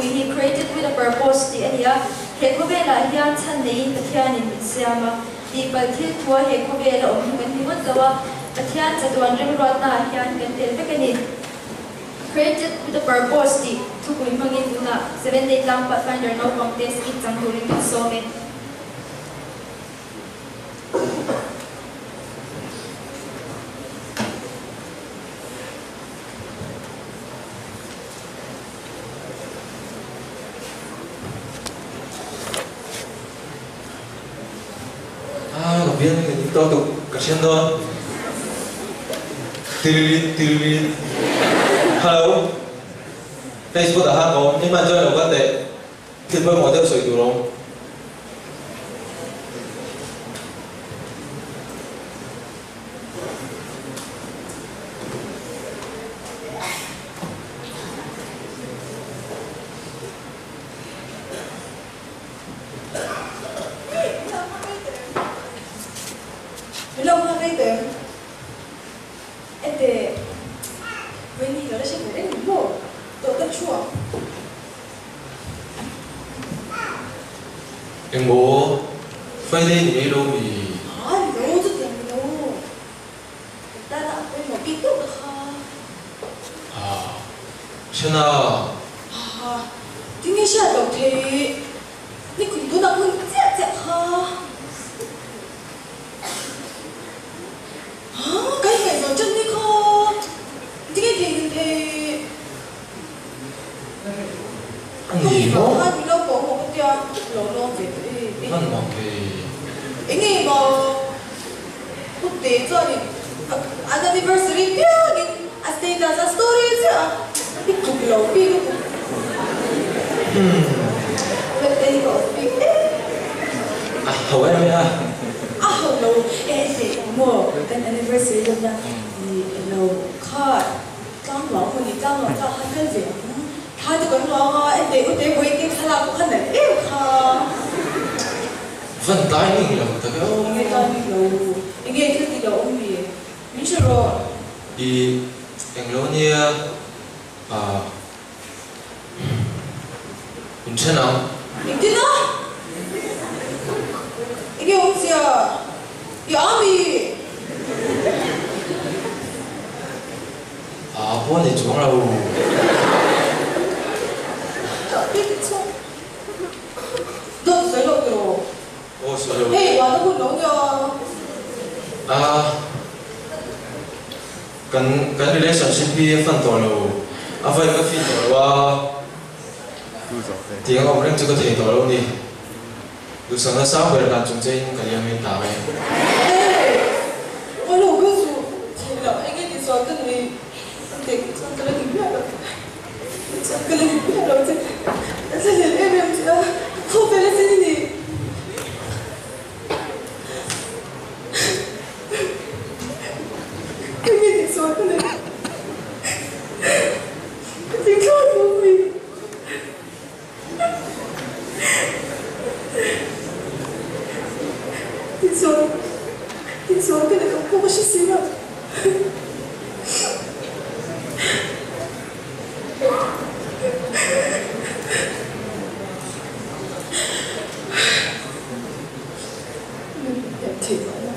he created with a purpose ti ania he khobela hian chan nei pathian in siama ti palthil thua he khobela om kan hi wat lawa pathian chatuan rem rot na hian kan tel vekani created with a purpose ti thu kuin mangin una 7 day lang pathfinder no contest ki chang turing ki some Bien, todo tu cayendo. Hello. Facebook đã hát có nhưng mà chơi là vấn đề thì mới mọi thứ sự đủ không? Em bố phải lên những đâu thì 너무 좋대요. 나는 앞에 뭐 삐뚤어. 신아 등에 시야 덕태. 니 근도 나 본 째째하. 가이가이서 쩐니커. 등에 되는데. 아니 뭐? 한 이런 거 먹었대야. 너너 제. 난 막해 이게 뭐 그때 저기 anniversary 때 스테이터스 스토리즈 빅북로 빅북 그때 이거 빅 hầu em nha lâu 에 뭐 cái anniversary là lâu card 깜 먹고 니까 먹자 한 달. 다들 건 먹어 내 보이게 살라고 하네 vẫn tái mình là thật không? 이게 다니고 이게 그게 엄미 미처럼 thì anh lâu như 괜찮아 있잖아 이게 엄지야 이 아미 아버님 좋아라고 너 셀럽으로 sorry 에이 와도 본 너냐 cái relationship đi phân tổ lầu vậy cái phi tổ là thì anh ông đang chưa có thể tổ đâu đi được sáng ra sao về là chúng chơi cái gì mình tạo này ôi lô cái số chỉ là anh ấy đi xóa cái này để cái này bị mất rồi cái này bị mất rồi thế nên em chỉ là không phải là gì đi rồi cái này thì thôi của mình thì rồi cái này không có gì xí đâu thì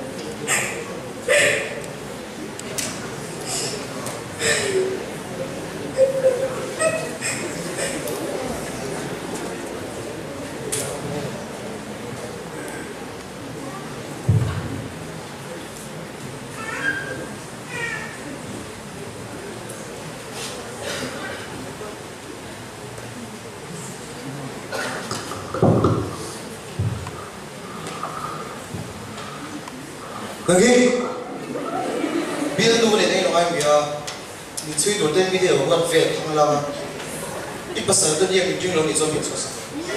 Lagi, bila tu boleh tengok orang dia, ni cuy tu dia video buat fake hang lama. Ipasal tu dia bikin lo ni zombie sos.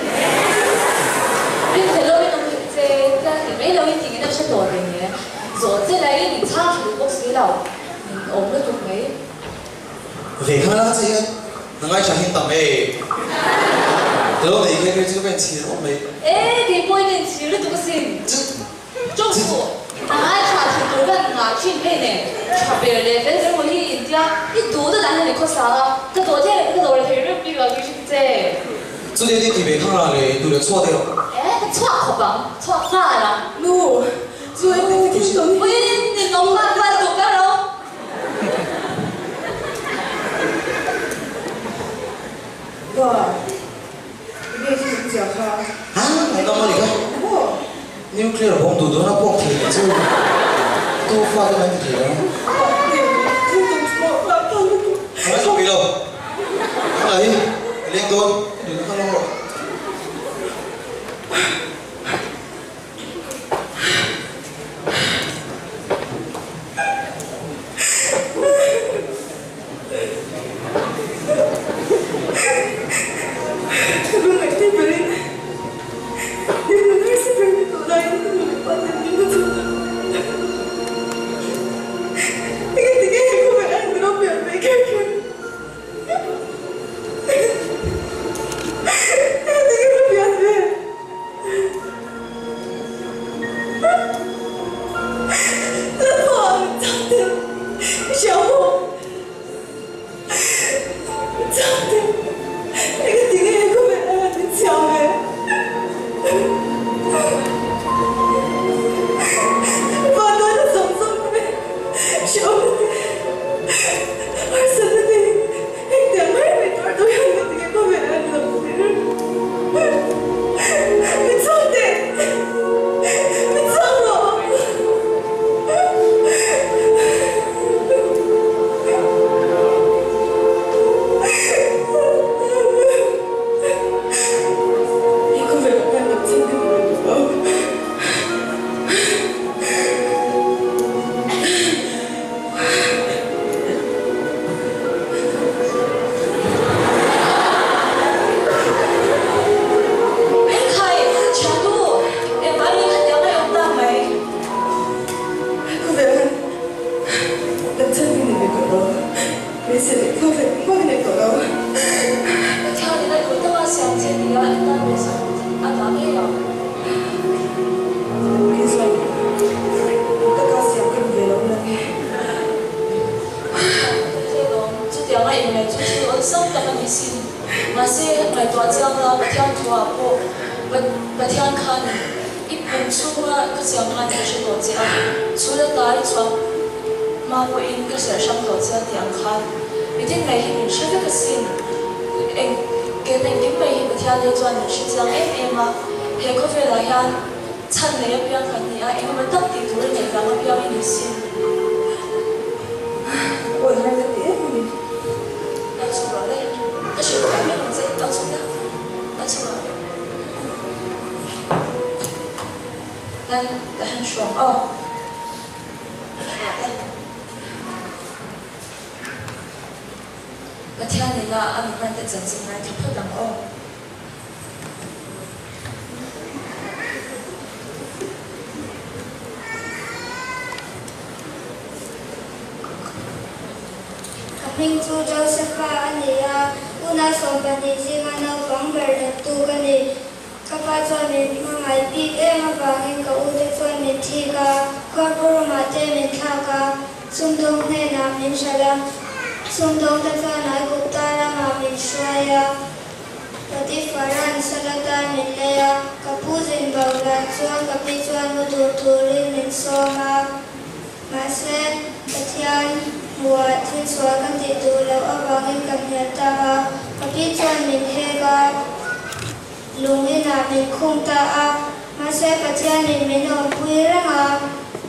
你睇到呢種即係你兩年前嘅都出到定嘅，所即係你年差全部死流，我都仲未。 Fake hang lama saja, nangai cahin tamai. Kalau ni kita kita ben ciri orang mai. 你半年前你做個先，中暑。哪查出多個牙菌配呢？查別人反正我一家一讀都難你確實啦，個昨天個昨天日比較就是這。 chú đi đi thì về không là để tụi nó xóa đi rồi cái xóa không bằng xóa pha là nu rồi em thích sống ui nhìn nó pha được cái đâu 哇，你也是讲哈？ hả này đâu mà đi không 哇， nuclear bomb tụi nó bom thì chứ tôi pha cái này thì nó 你怎么了？ không có bị đâu không lấy lên tôi đừng có lo Minh Chu Josepha ania una sompani jingana pangber na tu kani kapa chani mangai pi ema bangin ka ute chani thika korporo mate min thaka sumdong ne na min shalam sumdong ta chana guptara ma min shwaya pati faran salata min leya kapuzin bagla chuan kapi chuan mutur turin min soma mase pathian mua thiên xóa các thị tù lâu ở vàng cầm nhà ta kapi chuan min hega lungin na min khung ta mà sẽ pathian min om pui ranga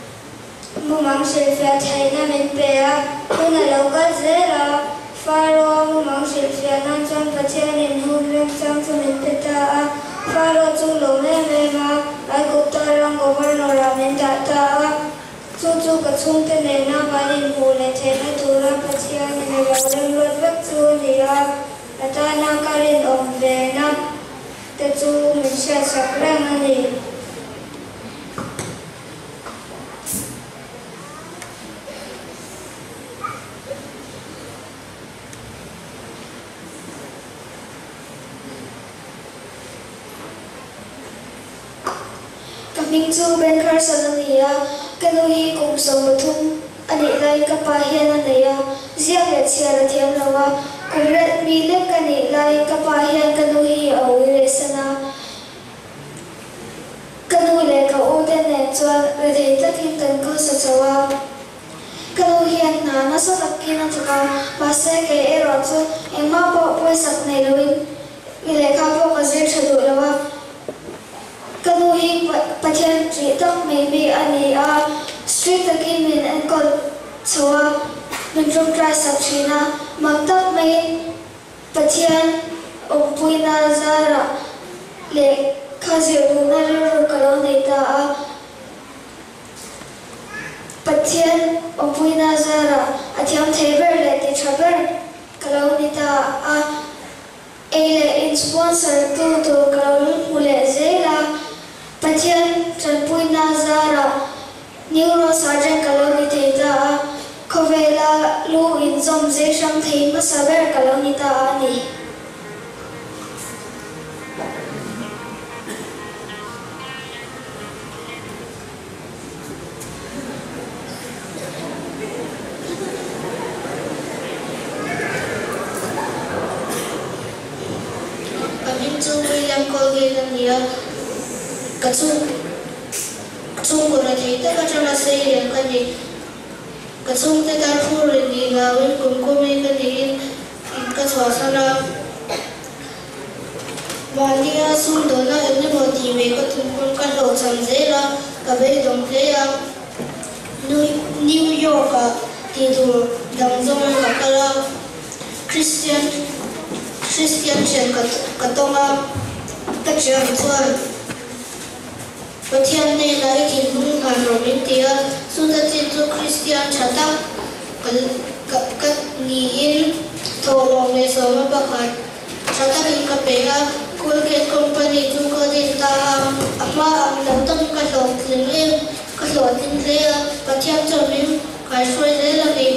mumang silfia thaina min pe kuna lo ka zera faro mumang silfia nan chuan pathian hun reng chang chu min peta faro chu lo me ma ai ko ta rang governor min ta chu ka chung te ne na balin hu le the na tura pathian ne lo reng lot vek chu nia ata na karin om ve na te chu min sha sakran ani Minh Chu Ben Khar Salania Kanuhi Kum Somathum Ani Lai Kapahian Anaya Ziak Yat Siara Thiam Lawa Kumret Mi Lek Kani Lai Kapahian Kanuhi Awi chuan re thei takin kan ko sa chawa kalau hian na sa takin thaka pase ke ero chu engma po poisak nei loin ile kha po ka zir thadu lawa kalau hi pathian tri tak maybe ani a street takin min an ko chawa min rum try sak thina maktak mai pathian Puina Zara le Kazir Bunar Kalonita Patian Puina Zara Atiam Taber le Traber Kalonita Ele in sponsor to Kalon Mule Zela Patian Puina Zara Neuro Sergeant Kalonita Kovela Lu in Zom Zesham Tain Masaber Kalonita Ani William Colgate nia kachung ko na thei ta ka chama sei len ka ni kachung te ka phur ni la wen kum ko me ka ni in ka chwa sana Malia sun do na ne mo ti me ka thum kun ka lo cham je la ka be dong le ya New York ka ti du dang zong ka kala Christian chen katonga kachang chuan pathian ne lai thin hung han romin tia suda chin chu Christian chata ka ni in thorong le soma bakhat chata in ka pega Colgate company chu ko din ta ama ang lam ka lo tin le pathian chomin kai shoi le la ni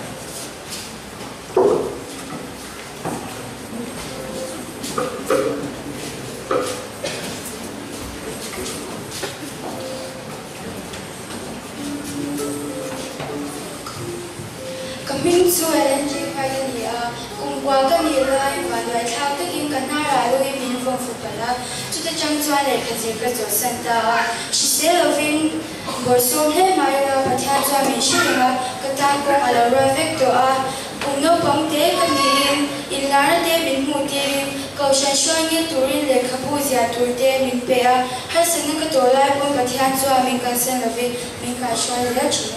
Kaming su LNG pioneer kung kwa ka nila ivalwa thao takin kanara lo min from fupala chuta changchwa le khajir ka jo santa shiselovin borsom he maya patha cha min shiringa katan ko alawra vector a umno pangte kanin ilara de min muti kaushan shwangi turin le khapu zia turte min pe a har sanga ka tola ko patha cha min kansen love min ka shwan le chi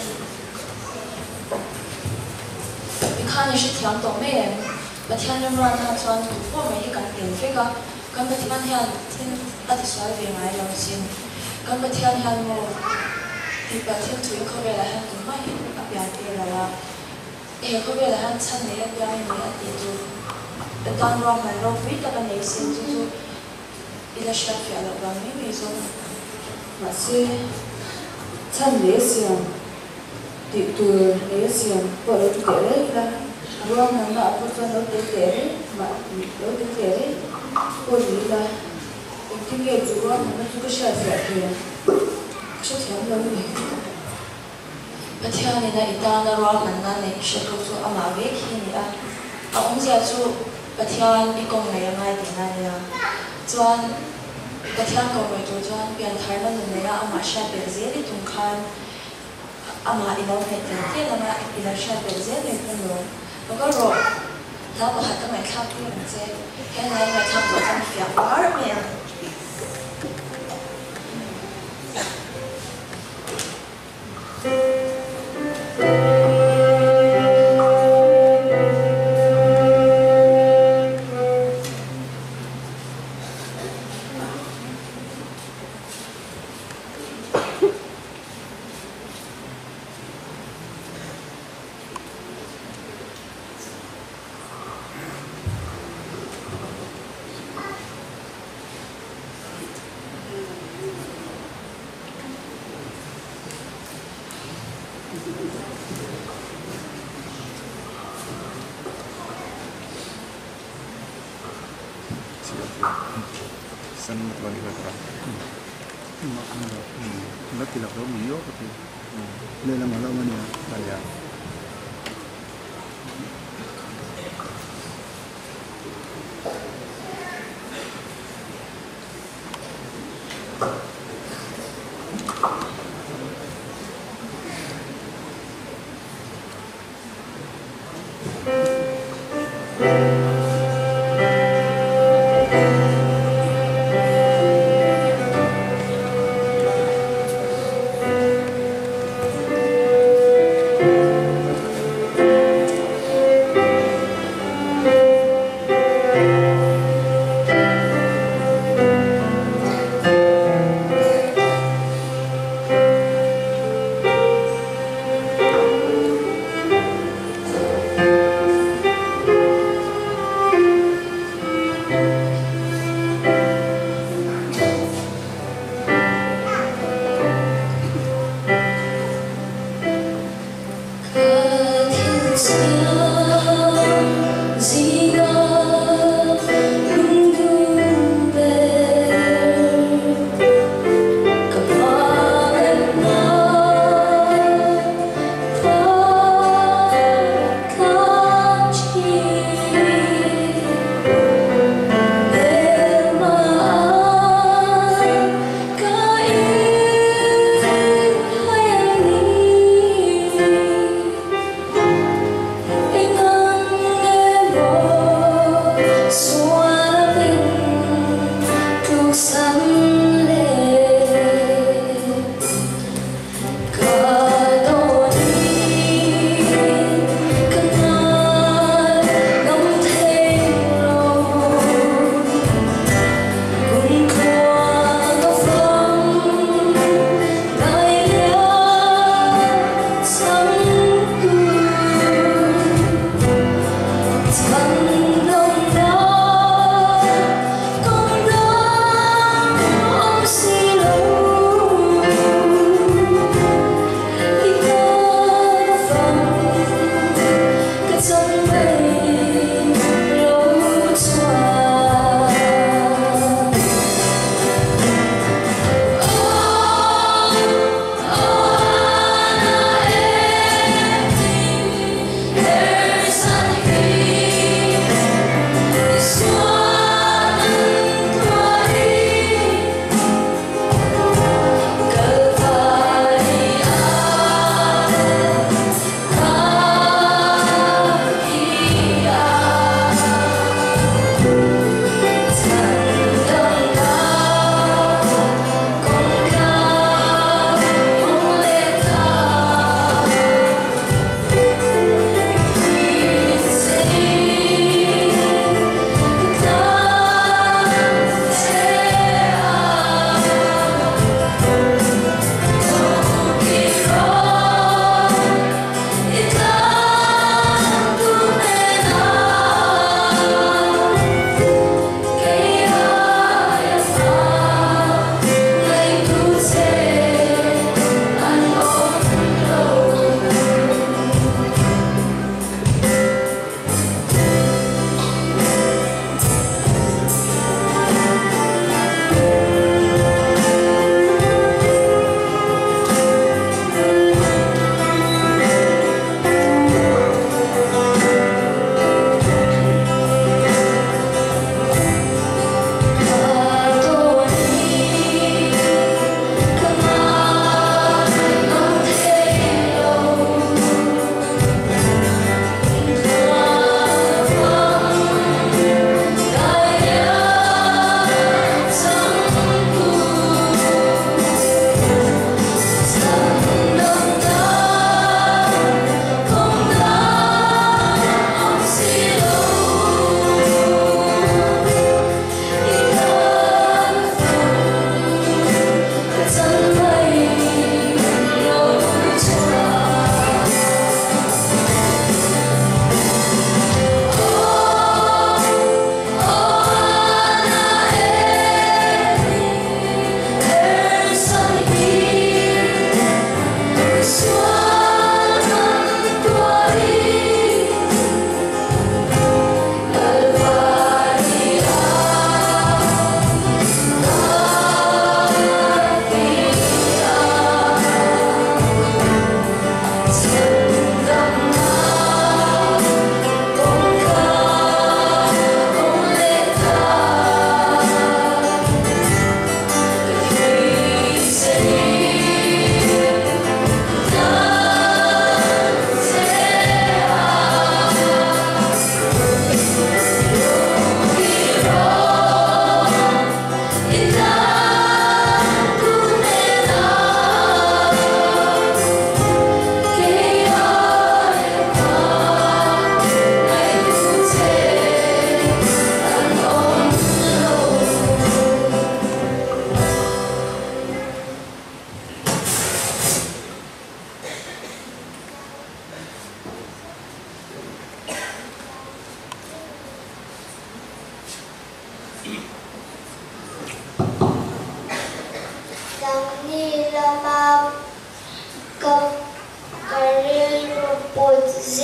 看的是挺懂的人，我听着不然他穿我们一个点这个，跟我听听那的说的买东西，跟我听听我，一般听推口味来很多买，啊别的啦，口味来很餐的一边的地就，当然买肉味的个那些就是一个小费了，我们那种， mà sẽ餐的些。Di tu lesian pada tu kere lah, ruang nama apa pun lo kere, mak lo kere, boleh lah. Tinggal juga mana juga siapa dia, siapa lo ni. Patihan ni dah itana ruang mana ni, siapa tu amawek ni ah. Orang siapa patihan ikong ni yang ada di mana. Tuan patihan kau itu tuan biar thailand ni ah amat siapa jadi tungkan. Ama ilaw headline ama ilaw siya berzen itu loh, bagai tahu hati mereka pun macam, kerana mereka bukan fiabar ya. San matwali ka ka. Lagi lah kalau mio tapi, lelah malam ni ya. Bayar.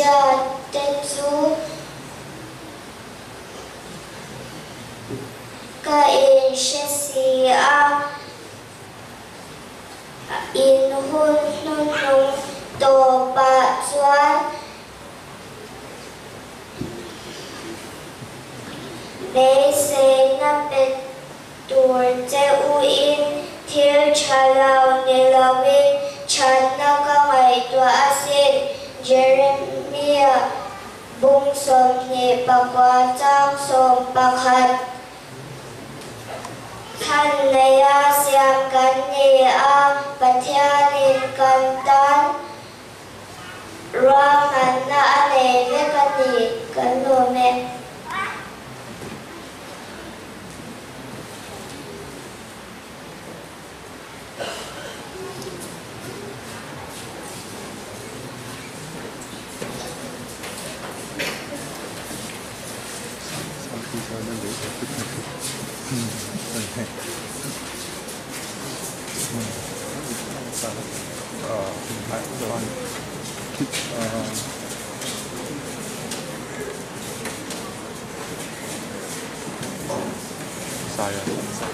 giờ tên chú ka in shesi a in hun nun nung to pa chuan để se na pet tur che u in thil chalau ne lawin chan na ka ngai tua asin Jeremiah bung som ne pakwa chang som pakhat than ne a siam kan ne a pathianin kan tan rangan na ane le kan ni kan no me Saya.